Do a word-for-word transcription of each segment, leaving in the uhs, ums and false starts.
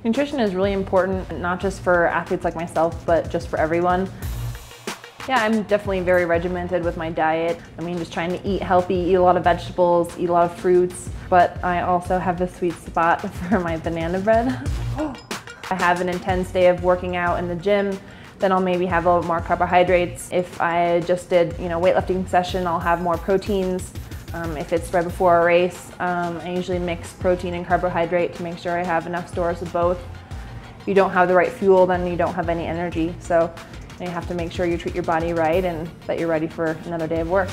Nutrition is really important, not just for athletes like myself, but just for everyone. Yeah, I'm definitely very regimented with my diet. I mean, just trying to eat healthy, eat a lot of vegetables, eat a lot of fruits, but I also have the sweet spot for my banana bread. I have an intense day of working out in the gym, then I'll maybe have a little more carbohydrates. If I just did, you know, weightlifting session, I'll have more proteins. Um, if it's right before a race, um, I usually mix protein and carbohydrate to make sure I have enough stores of both. If you don't have the right fuel, then you don't have any energy. So you have to make sure you treat your body right and that you're ready for another day of work.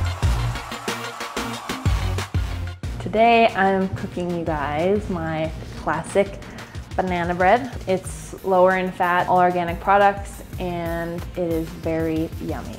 Today I'm cooking you guys my classic banana bread. It's lower in fat, all organic products, and it is very yummy.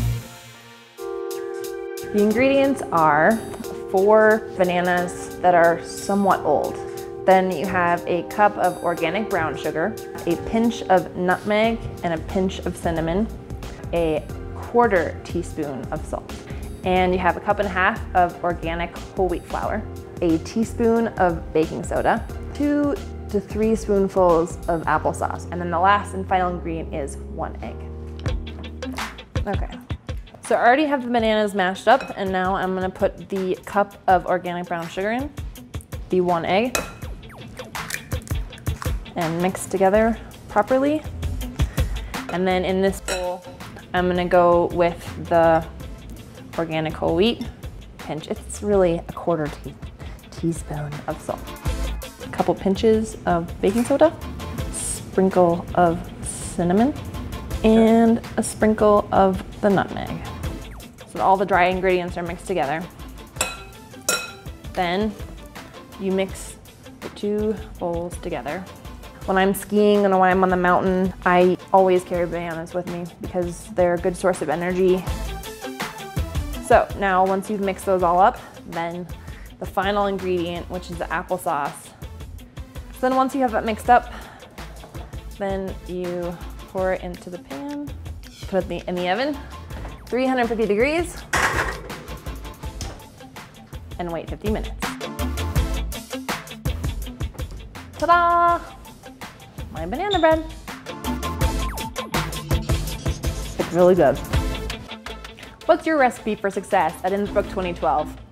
The ingredients are four bananas that are somewhat old. Then you have a cup of organic brown sugar, a pinch of nutmeg and a pinch of cinnamon, a quarter teaspoon of salt. And you have a cup and a half of organic whole wheat flour, a teaspoon of baking soda, two to three spoonfuls of applesauce. And then the last and final ingredient is one egg. Okay. So I already have the bananas mashed up, and now I'm gonna put the cup of organic brown sugar in, the one egg, and mix together properly. And then in this bowl, I'm gonna go with the organic whole wheat pinch. It's really a quarter tea teaspoon of salt, a couple pinches of baking soda, sprinkle of cinnamon, and a sprinkle of the nutmeg. So all the dry ingredients are mixed together. Then you mix the two bowls together. When I'm skiing and when I'm on the mountain, I always carry bananas with me because they're a good source of energy. So now once you've mixed those all up, then the final ingredient, which is the applesauce. So then once you have that mixed up, then you pour it into the pan, put it in the oven, three hundred fifty degrees, and wait fifty minutes. Ta-da! My banana bread. It's really good. What's your recipe for success at Innsbruck twenty twelve?